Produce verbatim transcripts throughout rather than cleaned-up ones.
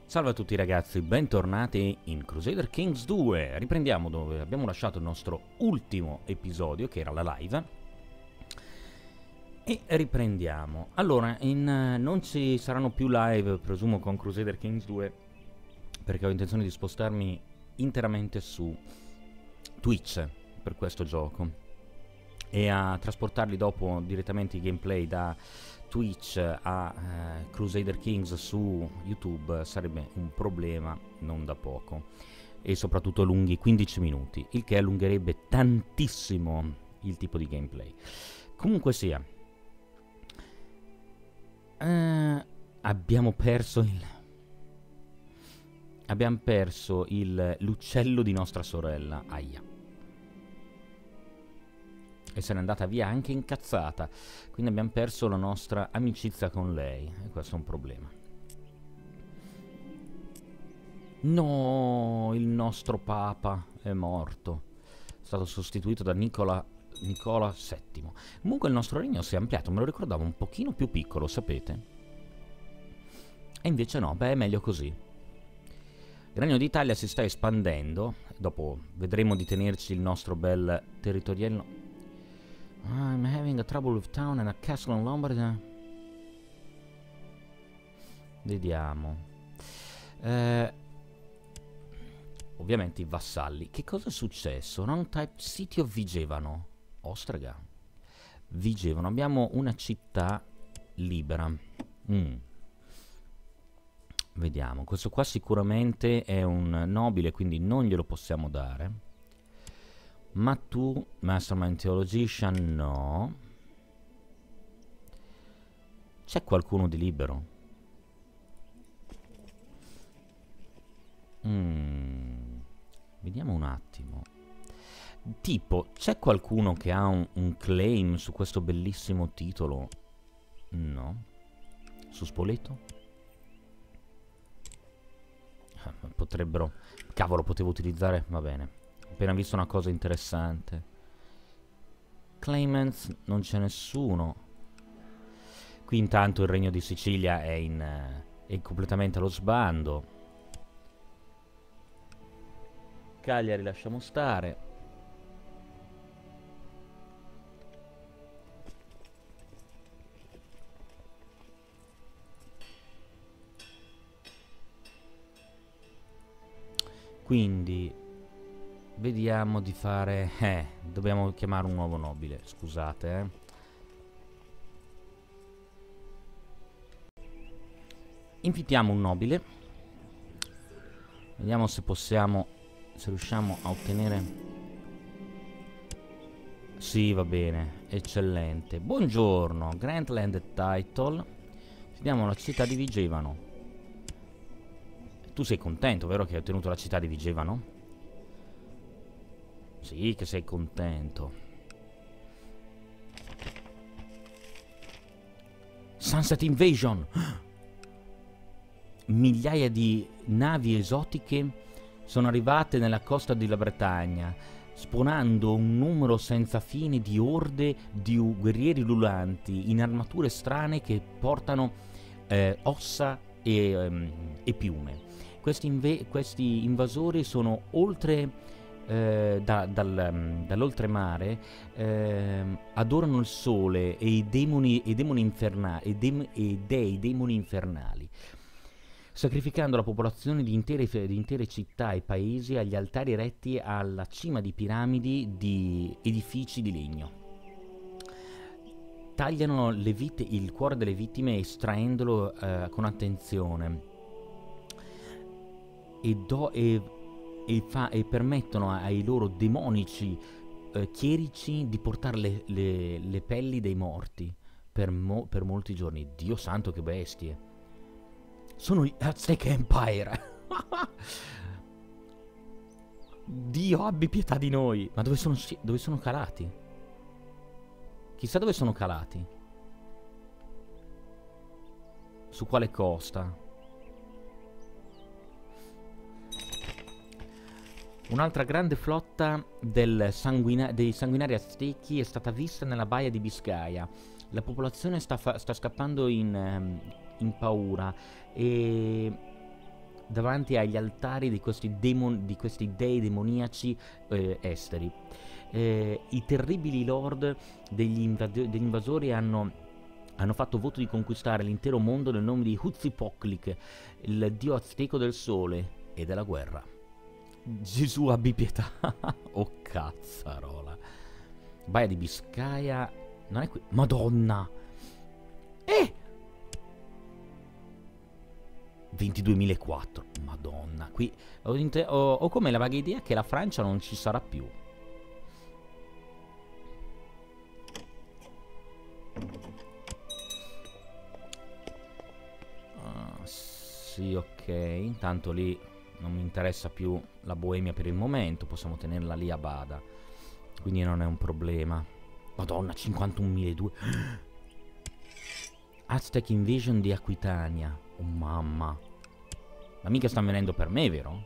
Salve a tutti ragazzi, bentornati in Crusader Kings due. Riprendiamo dove abbiamo lasciato il nostro ultimo episodio, che era la live. E riprendiamo. Allora, in, non ci saranno più live, presumo, con Crusader Kings due, perché ho intenzione di spostarmi interamente su Twitch per questo gioco e a trasportarli dopo direttamente i gameplay da Twitch a eh, Crusader Kings su YouTube sarebbe un problema non da poco, e soprattutto lunghi quindici minuti, il che allungherebbe tantissimo il tipo di gameplay. Comunque sia, eh, abbiamo perso il abbiamo perso il l'uccello di nostra sorella, aia, e se n'è andata via anche incazzata, quindi abbiamo perso la nostra amicizia con lei, e questo è un problema. No, il nostro papa è morto, è stato sostituito da Nicola, Nicola settimo. Comunque il nostro regno si è ampliato, me lo ricordavo un pochino più piccolo, sapete? E invece no, beh, è meglio così. Il Regno d'Italia si sta espandendo, dopo vedremo di tenerci il nostro bel territoriale. I'm having a trouble with town and a castle in Lombardy. Vediamo. Eh, ovviamente i vassalli. Che cosa è successo? Non type City of Vigevano. Ostrega. Vigevano. Abbiamo una città libera. Mm. Vediamo. Questo qua sicuramente è un nobile, quindi non glielo possiamo dare. Ma tu, Mastermind Theologician, no. C'è qualcuno di libero? Mm. Vediamo un attimo. Tipo, c'è qualcuno che ha un, un claim su questo bellissimo titolo? No. Su Spoleto? Potrebbero... Cavolo, potevo utilizzare... Va bene. Appena visto una cosa interessante. Claimants, non c'è nessuno. Qui intanto il Regno di Sicilia è, in, è completamente allo sbando. Cagliari lasciamo stare. Quindi vediamo di fare... Eh, dobbiamo chiamare un nuovo nobile, scusate, eh. Invitiamo un nobile. Vediamo se possiamo... Se riusciamo a ottenere... Sì, va bene, eccellente. Buongiorno, Grantland Title. Ci diamo la città di Vigevano. Tu sei contento, vero, che hai ottenuto la città di Vigevano? Sì, che sei contento. Sunset Invasion! Migliaia di navi esotiche sono arrivate nella costa della Bretagna, spawnando un numero senza fine di orde di guerrieri ululanti in armature strane che portano eh, ossa e, um, e piume. Questi, inv questi invasori sono oltre... Eh, da, dal, um, dall'oltremare, eh, adorano il sole e i demoni, e demoni infernali e, dem e dei demoni infernali, sacrificando la popolazione di intere, di intere città e paesi agli altari eretti alla cima di piramidi di edifici di legno. Tagliano le vite, il cuore delle vittime, estraendolo eh, con attenzione e, do, e E, fa, e permettono ai loro demonici eh, chierici di portare le, le, le pelli dei morti per, mo per molti giorni. Dio santo, che bestie! Sono gli Aztec Empire! Dio abbi pietà di noi! Ma dove sono, dove sono calati? Chissà dove sono calati. Su quale costa? Un'altra grande flotta del sanguina dei sanguinari aztechi è stata vista nella baia di Biscaya. La popolazione sta, sta scappando in, um, in paura e davanti agli altari di questi, demon, di questi dei demoniaci eh, esteri. Eh, I terribili lord degli, invas degli invasori hanno, hanno fatto voto di conquistare l'intero mondo nel nome di Huitzilopochtli, il dio azteco del sole e della guerra. Gesù abbi pietà. Oh cazzarola. Baia di Biscaya. Non è qui. Madonna. Eh! ventiduemilaquattro. Madonna. Qui ho, ho, ho come la vaga idea che la Francia non ci sarà più. Uh, sì, ok. Intanto lì non mi interessa più la Boemia per il momento. Possiamo tenerla lì a bada. Quindi non è un problema. Madonna, cinquantunomiladuecento. Aztec Invasion di Aquitania. Oh mamma. Ma mica stanno venendo per me, vero?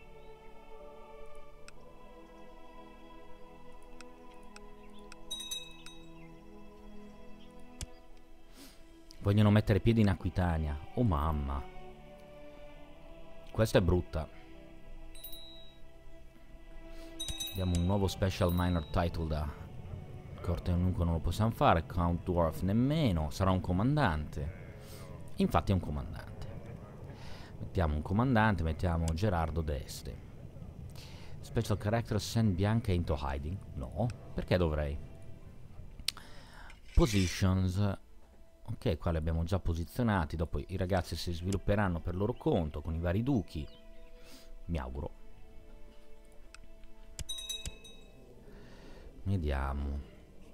Vogliono mettere piedi in Aquitania. Oh mamma. Questa è brutta. Abbiamo un nuovo special minor title da Corte comunque non lo possiamo fare. Count Dwarf nemmeno. Sarà un comandante. Infatti è un comandante. Mettiamo un comandante. Mettiamo Gerardo d'Este. Special character send Bianca into hiding. No. Perché dovrei? Positions. Ok, qua li abbiamo già posizionati. Dopo i ragazzi si svilupperanno per loro conto con i vari duchi. Mi auguro. Vediamo.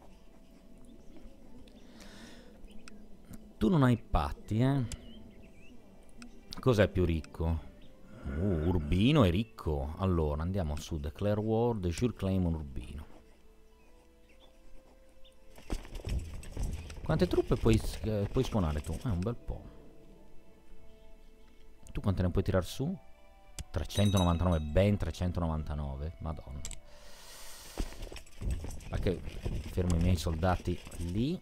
Tu non hai patti, eh? Cos'è più ricco? Uh, Urbino è ricco. Allora, andiamo su Declare War, De Jure Claim on Urbino. Quante truppe puoi, eh, puoi suonare tu? Eh, un bel po'. Tu quante ne puoi tirar su? trecentonovantanove, ben trecentonovantanove. Madonna. Ma che fermo i miei soldati lì.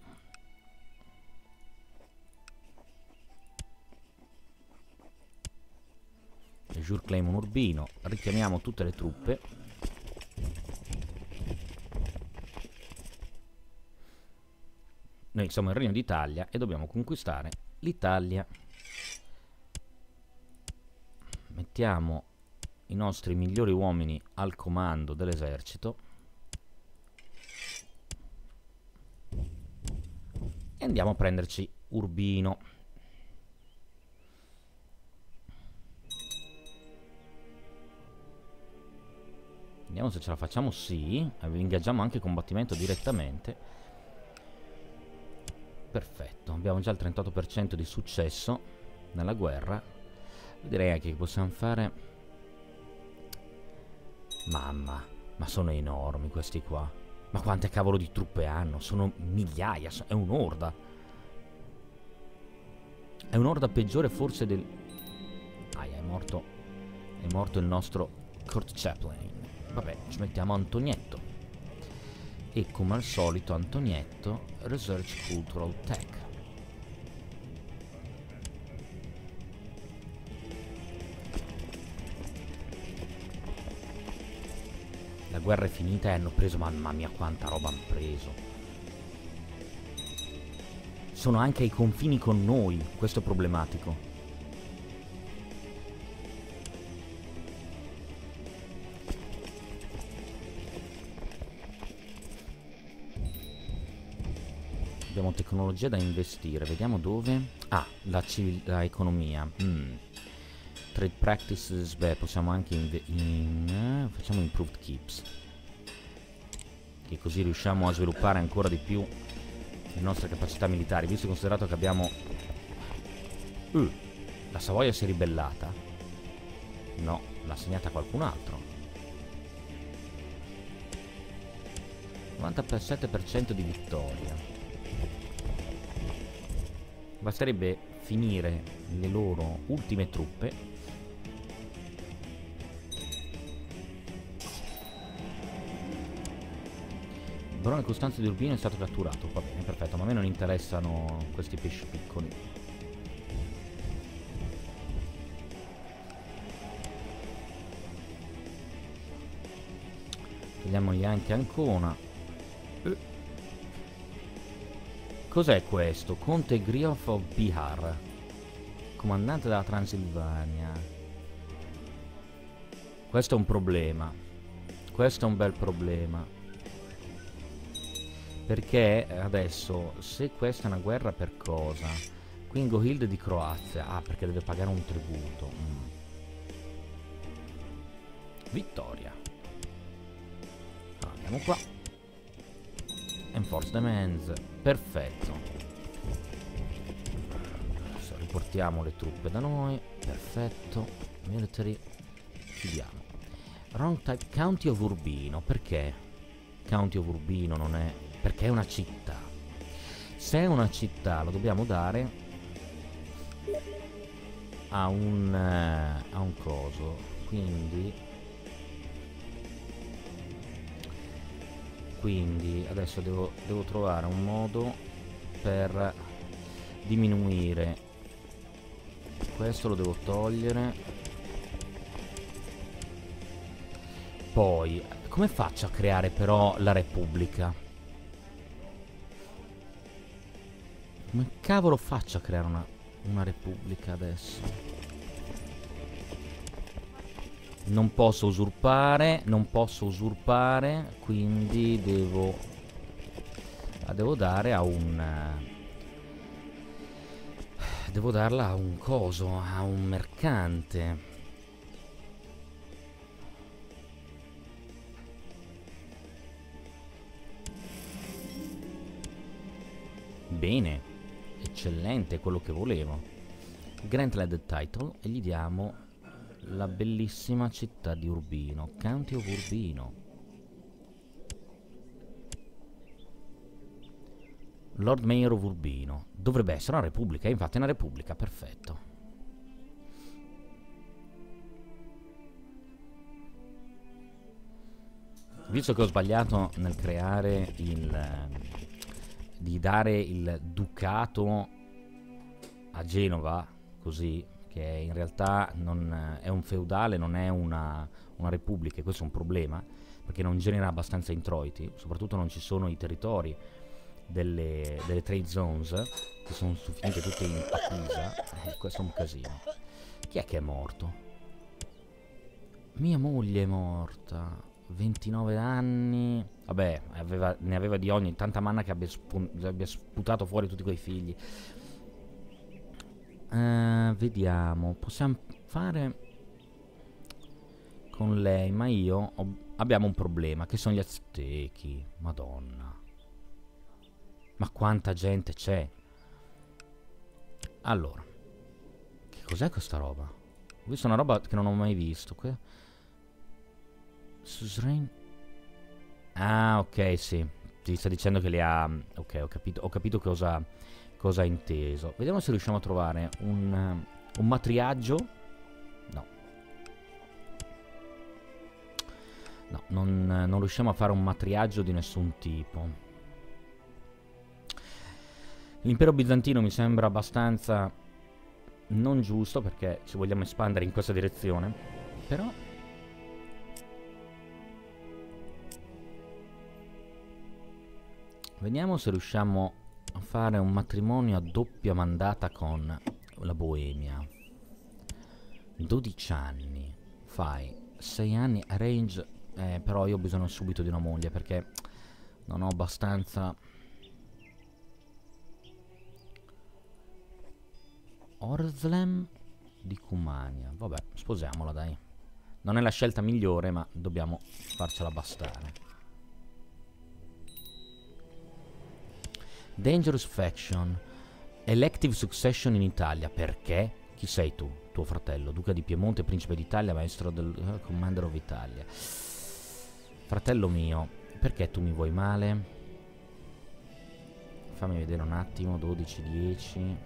Jure Claim un Urbino. Richiamiamo tutte le truppe. Noi siamo il Regno d'Italia e dobbiamo conquistare l'Italia. Mettiamo i nostri migliori uomini al comando dell'esercito e andiamo a prenderci Urbino. Vediamo se ce la facciamo. Sì, ingaggiamo anche combattimento direttamente. Perfetto, abbiamo già il trentotto per cento di successo nella guerra. Direi anche che possiamo fare... Mamma, ma sono enormi questi qua. Ma quante cavolo di truppe hanno? Sono migliaia, è un'orda. È un'orda peggiore forse del... Ah, è morto. È morto il nostro Kurt Chaplin. Vabbè, ci mettiamo Antonietto. E come al solito Antonietto, Research Cultural Tech. La guerra è finita e hanno preso, mamma mia quanta roba hanno preso. Sono anche ai confini con noi, questo è problematico. Abbiamo tecnologia da investire, vediamo dove. Ah, la, la economia. Mm. Trade practices, beh, possiamo anche in, in, uh, facciamo improved keeps, che così riusciamo a sviluppare ancora di più le nostre capacità militari, visto e considerato che abbiamo... Uh, la Savoia si è ribellata? No, l'ha assegnata a qualcun altro. novantasette per cento di vittoria. Basterebbe finire le loro ultime truppe. Il barone Costanzo di Urbino è stato catturato. Va bene, perfetto, ma a me non interessano questi pesci piccoli. Togliamogli anche Ancona. Eh. Cos'è questo? Conte Griof of Bihar, comandante della Transilvania. Questo è un problema. Questo è un bel problema. Perché adesso, se questa è una guerra per cosa? Quingohild di Croazia. Ah, perché deve pagare un tributo. Mm. Vittoria. Allora, andiamo qua. Enforce the Mens. Perfetto. Adesso riportiamo le truppe da noi. Perfetto. Military. Chiudiamo. Wrong type. County of Urbino. Perché? County of Urbino non è... Perché è una città. Se è una città lo dobbiamo dare a un... Uh, a un coso. Quindi... Quindi adesso devo, devo trovare un modo per diminuire. Questo lo devo togliere. Poi, come faccio a creare però la Repubblica? Come cavolo faccio a creare una, una Repubblica adesso? Non posso usurpare, non posso usurpare, quindi devo... La devo dare a un... Devo darla a un coso, a un mercante. Bene, eccellente, quello che volevo. Grant the title e gli diamo la bellissima città di Urbino, County of Urbino. Lord Mayor of Urbino. Dovrebbe essere una repubblica, infatti è una repubblica, perfetto. Visto che ho sbagliato nel creare il... di dare il ducato a Genova, così, che in realtà non è un feudale, non è una, una repubblica, e questo è un problema, perché non genera abbastanza introiti, soprattutto non ci sono i territori delle, delle trade zones, che sono finite tutte in Pisa, eh, questo è un casino. Chi è che è morto? Mia moglie è morta, ventinove anni, vabbè, aveva, ne aveva di ogni, tanta manna che abbia, abbia sputato fuori tutti quei figli. Uh, vediamo, possiamo fare con lei, ma io ho, abbiamo un problema, che sono gli aztechi. Madonna, ma quanta gente c'è. Allora, che cos'è questa roba? Ho visto una roba che non ho mai visto. Que Suzerain. Ah, ok, sì, ti sta dicendo che le ha... Ok, ho capito, ho capito cosa, cosa ha inteso. Vediamo se riusciamo a trovare un, un matriaggio. No. No, non, non riusciamo a fare un matriaggio di nessun tipo. L'impero bizantino mi sembra abbastanza non giusto, perché ci vogliamo espandere in questa direzione. Però... vediamo se riusciamo a fare un matrimonio a doppia mandata con la Boemia. dodici anni. Fai sei anni arrange. Eh, però io ho bisogno subito di una moglie, perché non ho abbastanza. Orzlem di Cumania. Vabbè, sposiamola, dai. Non è la scelta migliore, ma dobbiamo farcela bastare. Dangerous Faction. Elective Succession in Italia. Perché? Chi sei tu? Tuo fratello, duca di Piemonte, principe d'Italia, maestro del uh, Commander of Italia. Fratello mio, perché tu mi vuoi male? Fammi vedere un attimo. Dodici, dieci.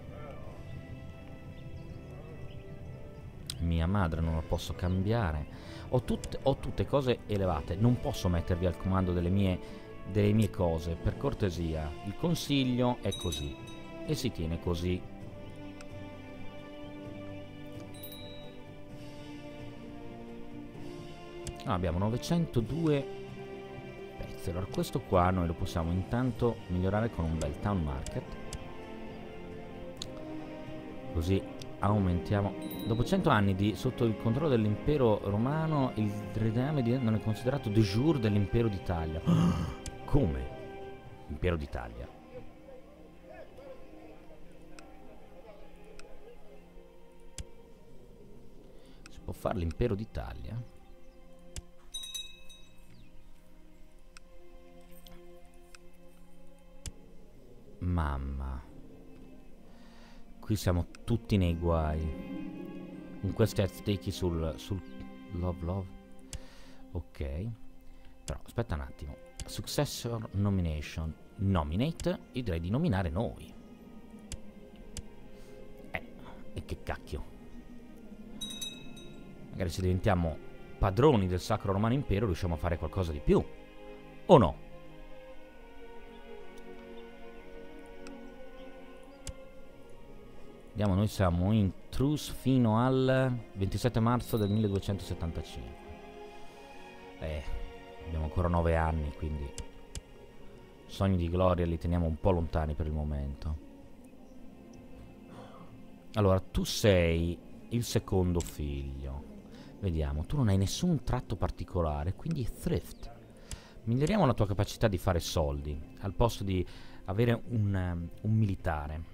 Mia madre non la posso cambiare. Ho, tut ho tutte cose elevate. Non posso mettervi al comando delle mie, delle mie cose. Per cortesia, il consiglio è così. E si tiene così. Ah, abbiamo novecentodue ragazzi, allora questo qua noi lo possiamo intanto migliorare con un bel town market. Così aumentiamo. Dopo cento anni di sotto il controllo dell'impero romano, il regame di non è considerato de jure dell'impero d'Italia. Come? Impero d'Italia. Si può fare l'impero d'Italia? Mamma. Qui siamo tutti nei guai. Con questi aztechi sul, sul love love. Ok. Però aspetta un attimo. Successor nomination. Nominate. Io direi di nominare noi. Eh. E che cacchio. Magari se diventiamo padroni del Sacro Romano Impero riusciamo a fare qualcosa di più. O no? Vediamo, noi siamo in truce fino al ventisette marzo del milleduecentosettantacinque. Eh, abbiamo ancora nove anni, quindi sogni di gloria li teniamo un po' lontani per il momento. Allora, tu sei il secondo figlio. Vediamo, tu non hai nessun tratto particolare, quindi thrift. Miglioriamo la tua capacità di fare soldi, al posto di avere un, um, un militare.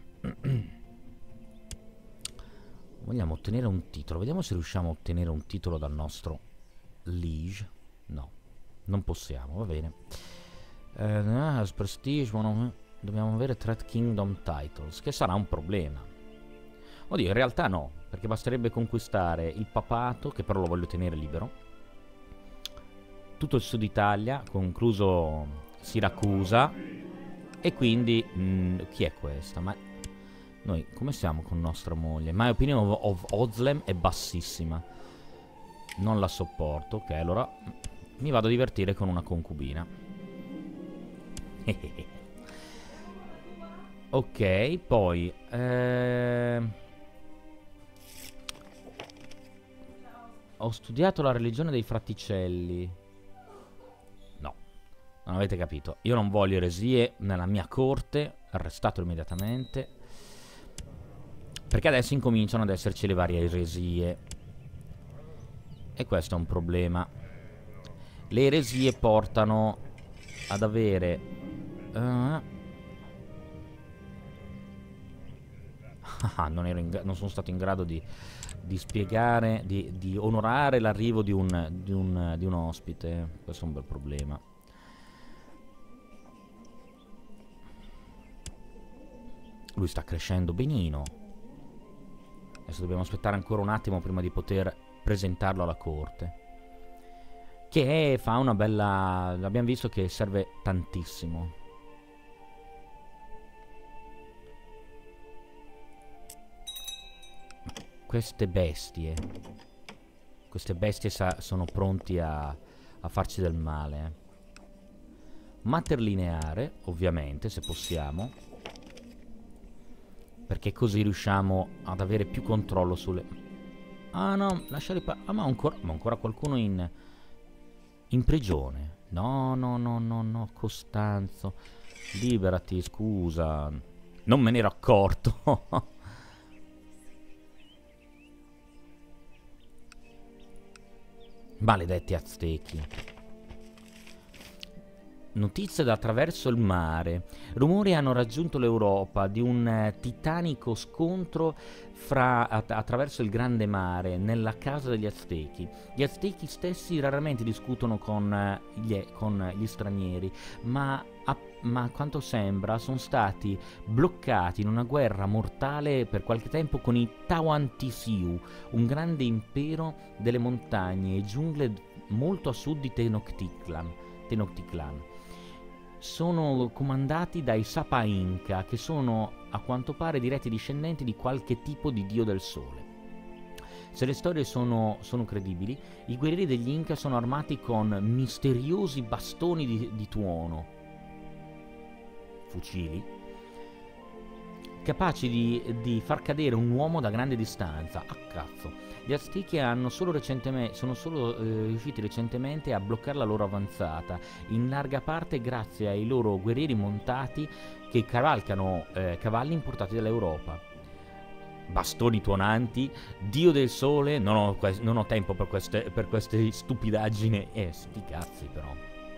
Vogliamo ottenere un titolo. Vediamo se riusciamo a ottenere un titolo dal nostro liege. No, non possiamo, va bene. Uh, prestige, dobbiamo avere Threat Kingdom Titles, che sarà un problema. Oddio, in realtà no, perché basterebbe conquistare il papato, che però lo voglio tenere libero. Tutto il sud Italia, concluso Siracusa. E quindi, mh, chi è questa? Ma noi come siamo con nostra moglie? My opinion of, of Ozlem è bassissima. Non la sopporto. Ok, allora mi vado a divertire con una concubina. Ok, poi eh... ho studiato la religione dei Fraticelli. No, non avete capito. Io non voglio eresie nella mia corte. Arrestatelo immediatamente. Perché adesso incominciano ad esserci le varie eresie. E questo è un problema. Le eresie portano ad avere... Uh, ah, non, ero in non sono stato in grado di, di spiegare, di, di onorare l'arrivo di un, di, un, di un ospite. Questo è un bel problema. Lui sta crescendo benino. Adesso dobbiamo aspettare ancora un attimo prima di poter presentarlo alla corte. Che fa una bella... Abbiamo visto che serve tantissimo. Queste bestie... Queste bestie sa sono pronti a, a farci del male. Eh. Materlineare, ovviamente, se possiamo. Perché così riusciamo ad avere più controllo sulle... Ah no, lasciare... Ah, ma ancora, ma ancora qualcuno in... In prigione. No, no, no, no, no, Costanzo. Liberati, scusa. Non me ne ero accorto. Maledetti aztechi. Notizie da attraverso il mare. Rumori hanno raggiunto l'Europa di un eh, titanico scontro fra, att attraverso il grande mare nella casa degli Aztechi. Gli Aztechi stessi raramente discutono con, eh, gli, con gli stranieri, ma a, ma a quanto sembra sono stati bloccati in una guerra mortale per qualche tempo con i Tahuantinsuyo, un grande impero delle montagne e giungle molto a sud di Tenochtitlan. Tenochtitlan. Sono comandati dai Sapa Inca, che sono a quanto pare diretti discendenti di qualche tipo di dio del sole. Se le storie sono, sono credibili, i guerrieri degli Inca sono armati con misteriosi bastoni di, di tuono, fucili, capaci di, di far cadere un uomo da grande distanza. Ah, cazzo. Gli Aztechi hanno solo recentemente, sono solo eh, riusciti recentemente a bloccare la loro avanzata, in larga parte grazie ai loro guerrieri montati che cavalcano eh, cavalli importati dall'Europa. Bastoni tuonanti, dio del sole, non ho, non ho tempo per queste, per queste stupidaggini. Eh, sti cazzi però.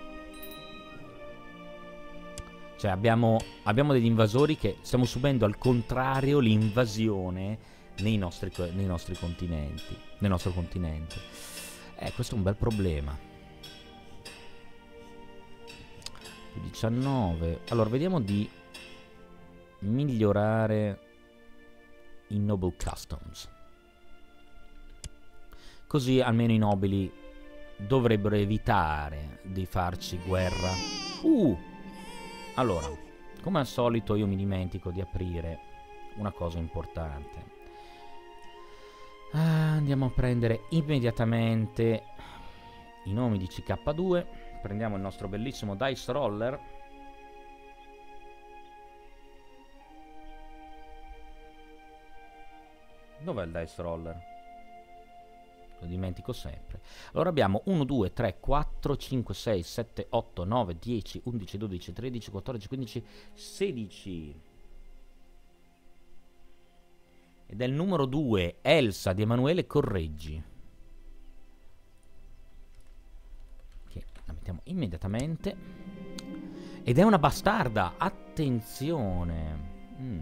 Cioè abbiamo, abbiamo degli invasori che stiamo subendo al contrario l'invasione nei nostri, nei nostri continenti, nel nostro continente. Eh, questo è un bel problema. diciannove. Allora, vediamo di migliorare i Noble Customs. Così almeno i nobili dovrebbero evitare di farci guerra. Uh! Allora, come al solito io mi dimentico di aprire una cosa importante. Ah, andiamo a prendere immediatamente i nomi di C K due. Prendiamo il nostro bellissimo Dice Roller. Dov'è il Dice Roller? Lo dimentico sempre. Allora abbiamo uno, due, tre, quattro, cinque, sei, sette, otto, nove, dieci, undici, dodici, tredici, quattordici, quindici, sedici. Ed è il numero due, Elsa di Emanuele Correggi. Che la mettiamo immediatamente. Ed è una bastarda, attenzione. Mm.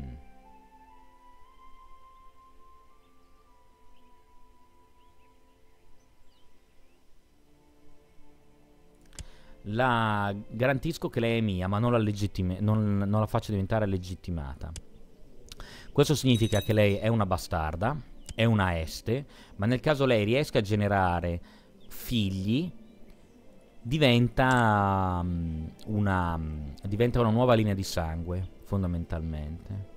La garantisco che lei è mia, ma non la, non, non la faccio diventare legittimata. Questo significa che lei è una bastarda, è una este, ma nel caso lei riesca a generare figli, diventa, um, una, um, diventa una nuova linea di sangue, fondamentalmente.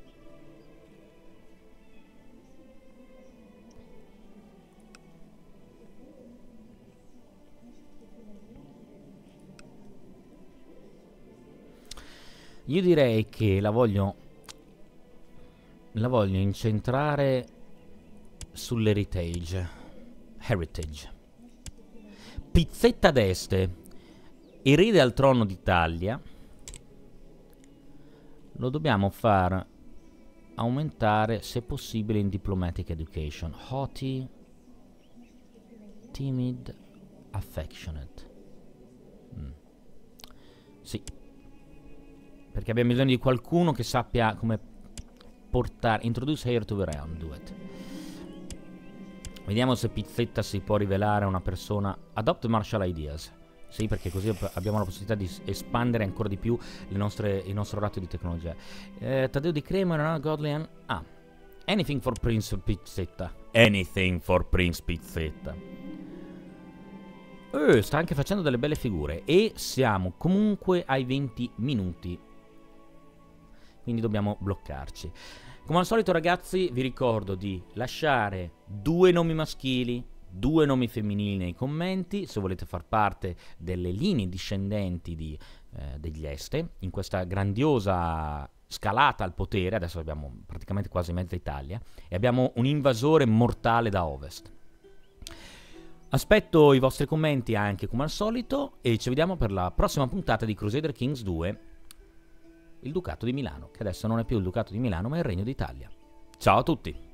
Io direi che la voglio la voglio incentrare sull'heritage. Heritage. Pizzetta d'Este, erede al trono d'Italia. Lo dobbiamo far aumentare, se possibile, in diplomatic education. Haughty, timid, affectionate. Mm. Sì. Perché abbiamo bisogno di qualcuno che sappia come portare... Introduce here to the realm, do it. Vediamo se Pizzetta si può rivelare una persona... Adopt martial ideas. Sì, perché così abbiamo la possibilità di espandere ancora di più le nostre, il nostro ratio di tecnologia. Eh, Taddeo di Crema, no, Godlian... Ah. Anything for Prince Pizzetta. Anything for Prince Pizzetta. Eh, sta anche facendo delle belle figure. E siamo comunque ai venti minuti. Quindi dobbiamo bloccarci. Come al solito, ragazzi, vi ricordo di lasciare due nomi maschili, due nomi femminili nei commenti, se volete far parte delle linee discendenti di, eh, degli Este, in questa grandiosa scalata al potere. Adesso abbiamo praticamente quasi mezza Italia, e abbiamo un invasore mortale da ovest. Aspetto i vostri commenti anche come al solito, e ci vediamo per la prossima puntata di Crusader Kings due, il Ducato di Milano, che adesso non è più il Ducato di Milano ma il Regno d'Italia. Ciao a tutti!